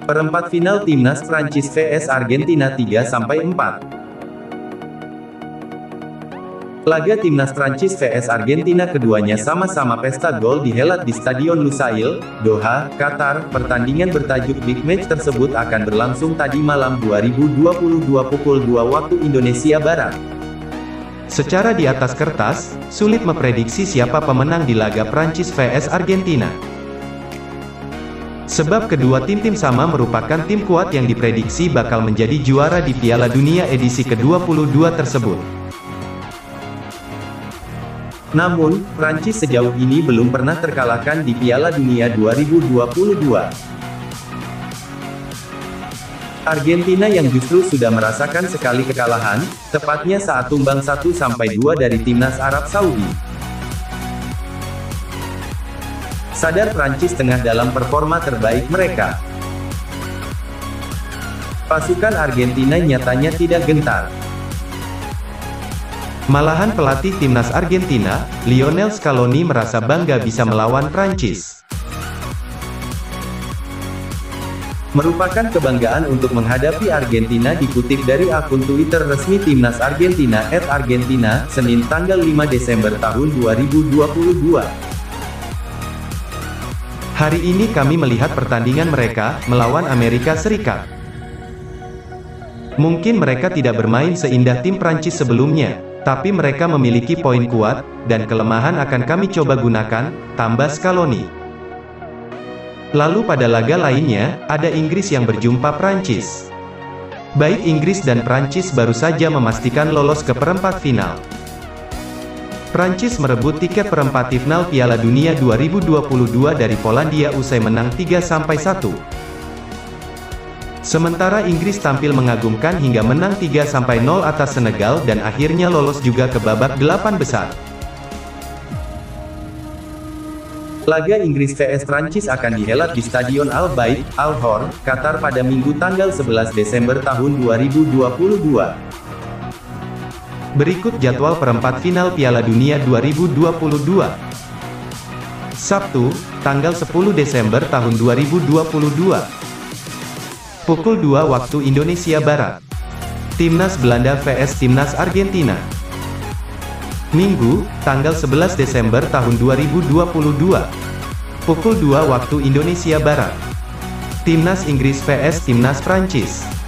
Perempat final Timnas Prancis vs Argentina 3-4. Laga Timnas Prancis vs Argentina keduanya sama-sama pesta gol dihelat di Stadion Lusail, Doha, Qatar. Pertandingan bertajuk Big Match tersebut akan berlangsung tadi malam 2022 pukul 2 waktu Indonesia Barat. Secara di atas kertas, sulit memprediksi siapa pemenang di laga Prancis vs Argentina. Sebab kedua tim sama merupakan tim kuat yang diprediksi bakal menjadi juara di Piala Dunia edisi ke-22 tersebut. Namun, Prancis sejauh ini belum pernah terkalahkan di Piala Dunia 2022. Argentina yang justru sudah merasakan sekali kekalahan, tepatnya saat tumbang 1-2 dari Timnas Arab Saudi. Sadar Prancis tengah dalam performa terbaik mereka. Pasukan Argentina nyatanya tidak gentar. Malahan pelatih Timnas Argentina, Lionel Scaloni merasa bangga bisa melawan Prancis. Merupakan kebanggaan untuk menghadapi Argentina, dikutip dari akun Twitter resmi Timnas Argentina @Argentina, Senin tanggal 5 Desember tahun 2022. Hari ini kami melihat pertandingan mereka melawan Amerika Serikat. Mungkin mereka tidak bermain seindah tim Prancis sebelumnya, tapi mereka memiliki poin kuat, dan kelemahan akan kami coba gunakan, tambah Scaloni. Lalu pada laga lainnya, ada Inggris yang berjumpa Prancis. Baik Inggris dan Prancis baru saja memastikan lolos ke perempat final. Prancis merebut tiket perempat final Piala Dunia 2022 dari Polandia usai menang 3-1. Sementara Inggris tampil mengagumkan hingga menang 3-0 atas Senegal dan akhirnya lolos juga ke babak 8 besar. Laga Inggris vs Prancis akan dihelat di Stadion Al Bayt, Al Khor, Qatar pada Minggu tanggal 11 Desember tahun 2022. Berikut jadwal perempat final Piala Dunia 2022. Sabtu, tanggal 10 Desember tahun 2022. Pukul 2 waktu Indonesia Barat. Timnas Belanda vs Timnas Argentina. Minggu, tanggal 11 Desember tahun 2022. Pukul 2 waktu Indonesia Barat. Timnas Inggris vs Timnas Prancis.